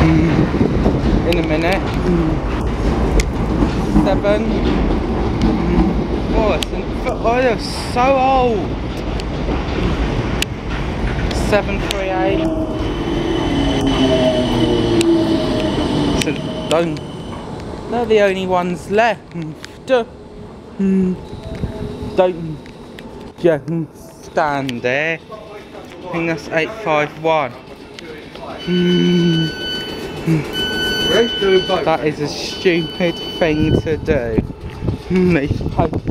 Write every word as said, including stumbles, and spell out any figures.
in a minute. Seven. Oh, it's an, oh, they're so old. Seven three eight. So don't. They're the only ones left. Don't just stand there. I think that's eight five one. That is a stupid thing to do.